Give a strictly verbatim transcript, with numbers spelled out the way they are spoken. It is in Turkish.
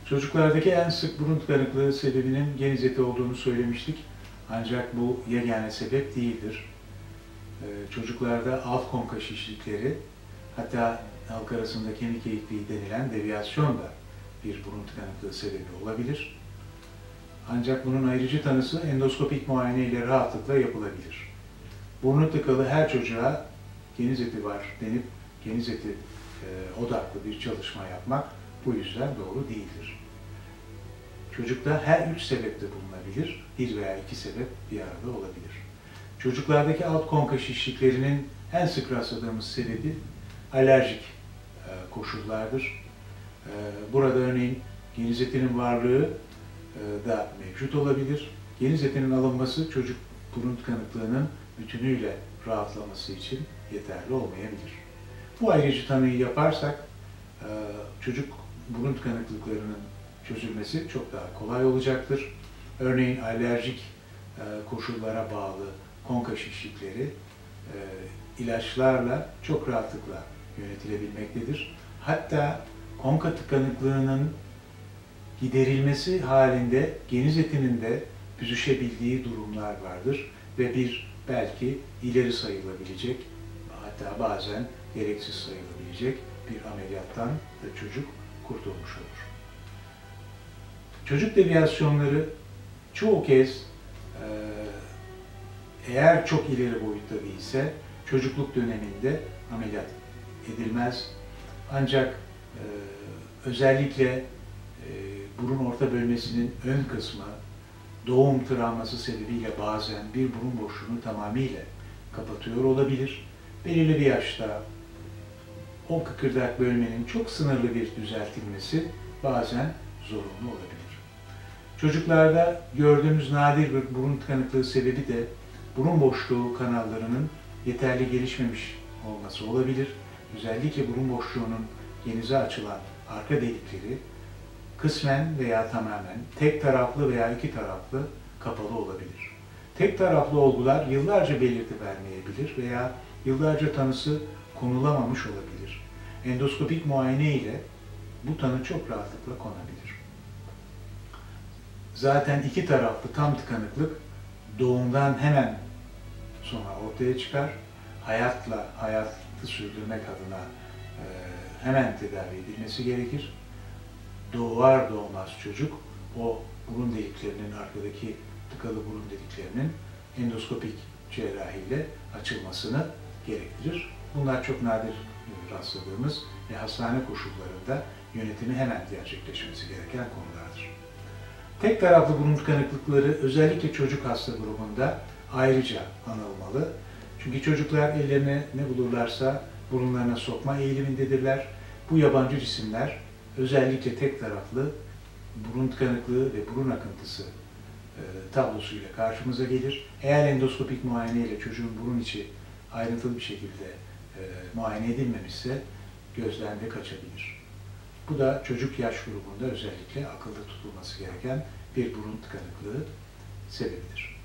Çocuklardaki en sık burun tıkanıklığı sebebinin geniz eti olduğunu söylemiştik. Ancak bu yegane sebep değildir. Ee, çocuklarda alt konka şişlikleri, hatta halk arasında kemik eğikliği denilen deviyasyon da bir burun tıkanıklığı sebebi olabilir. Ancak bunun ayrıcı tanısı endoskopik muayene ile rahatlıkla yapılabilir. Burnu tıkalı her çocuğa geniz eti var denip geniz eti e, odaklı bir çalışma yapmak bu yüzden doğru değildir. Çocukta her üç sebep de bulunabilir, bir veya iki sebep bir arada olabilir. Çocuklardaki alt konka şişliklerinin en sık rastladığımız sebebi alerjik e, koşullardır. E, burada örneğin geniz etinin varlığı e, da mevcut olabilir. Geniz etinin alınması çocuk burun tıkanıklığının bütünüyle rahatlaması için yeterli olmayabilir. Bu ayrıcı tanıyı yaparsak e, çocuk burun tıkanıklıklarının çözülmesi çok daha kolay olacaktır. Örneğin alerjik e, koşullara bağlı konka şişlikleri e, ilaçlarla çok rahatlıkla yönetilebilmektedir. Hatta konka tıkanıklığının giderilmesi halinde geniz etinin de büzüşebildiği durumlar vardır ve bir belki ileri sayılabilecek, hatta bazen gereksiz sayılabilecek bir ameliyattan da çocuk kurtulmuş olur. Çocuk deviyasyonları çoğu kez eğer çok ileri boyutta değilse çocukluk döneminde ameliyat edilmez. Ancak e, özellikle e, burun orta bölmesinin ön kısmı doğum travması sebebiyle bazen bir burun boşluğunu tamamıyla kapatıyor olabilir. Belirli bir yaşta o kıkırdak bölmenin çok sınırlı bir düzeltilmesi bazen zorunlu olabilir. Çocuklarda gördüğümüz nadir bir burun tıkanıklığı sebebi de burun boşluğu kanallarının yeterli gelişmemiş olması olabilir. Özellikle burun boşluğunun genize açılan arka delikleri kısmen veya tamamen tek taraflı veya iki taraflı kapalı olabilir. Tek taraflı olgular yıllarca belirti vermeyebilir veya yıllarca tanısı konulamamış olabilir. Endoskopik muayene ile bu tanı çok rahatlıkla konabilir. Zaten iki taraflı tam tıkanıklık doğumdan hemen sonra ortaya çıkar. Hayatla, hayatı sürdürmek adına e, hemen tedavi edilmesi gerekir. Doğar doğmaz çocuk o burun deliklerinin, arkadaki tıkalı burun deliklerinin endoskopik cerrahiyle açılmasını gerektirir. Bunlar çok nadir rastladığımız ve hastane koşullarında yönetimi hemen gerçekleşmesi gereken konulardır. Tek taraflı burun tıkanıklıkları özellikle çocuk hasta grubunda ayrıca anılmalı. Çünkü çocuklar ellerine ne bulurlarsa burunlarına sokma eğilimindedirler. Bu yabancı cisimler özellikle tek taraflı burun tıkanıklığı ve burun akıntısı e, tablosuyla karşımıza gelir. Eğer endoskopik muayene ile çocuğun burun içi ayrıntılı bir şekilde e, muayene edilmemişse gözden de kaçabilir. Bu da çocuk yaş grubunda özellikle akılda tutulması gereken bir burun tıkanıklığı sebebidir.